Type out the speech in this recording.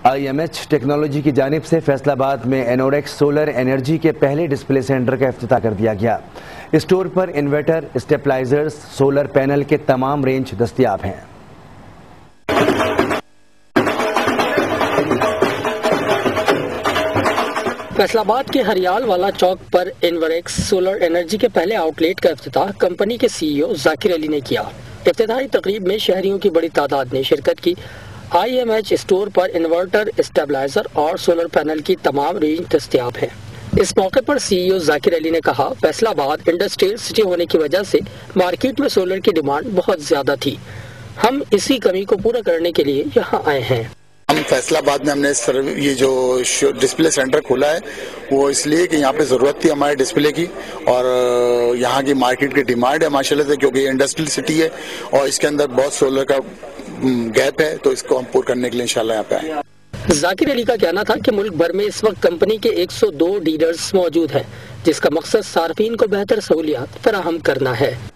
IMH technology کی جانب سے فیصل آباد میں انوریکس سولر انرجی کے پہلے ڈسپلے سینٹر کا افتتاح کر دیا گیا۔ اسٹور پر انورٹر، اسٹیپلائزرز، سولر پینل کے تمام رینج دستیاب ہیں۔ فیصل آباد کے ہریال والا چوک پر انوریکس سولر انرجی کے پہلے آؤٹ لیٹ کا افتتاح کمپنی کے CEO ذاکر علی نے کیا۔ افتتاحی تقریب میں شہریوں کی بڑی تعداد نے شرکت کی۔ IMH اسٹور پر انورٹر، اسٹیبلائزر اور سولر پینل کی تمام رینج دستیاب ہیں۔ اس موقع پر CEO ذاکر علی نے کہا، فیصل آباد انڈسٹریل سٹی ہونے کی وجہ سے مارکیٹ میں سولر کی ڈیمانڈ بہت زیادہ تھی۔ ہم اسی کمی کو پورا کرنے کے لیے یہاں آئے ہیں۔ ہم فیصل آباد میں ہم نے یہ جو ڈسپلے سینٹر کھولا ہے وہ اس لیے کہ یہاں پہ ضرورت تھی ہمارے ڈسپلے کی، اور یہاں کی مارکیٹ کی ڈیمانڈ ہے ماشاءاللہ سے، کیونکہ یہ انڈسٹریل سٹی ہے اور اس کے اندر بہت سولر کا گیپ ہے، تو اس کو ہم پور کرنے کے لیے انشاءاللہ یہاں پہ آئے۔ ذاکر علی کا کہنا تھا کہ ملک بھر میں اس وقت کمپنی کے 102 ڈیلرز موجود ہیں، جس کا مقصد صارفین کو بہتر سہولیات فراہم کرنا ہے۔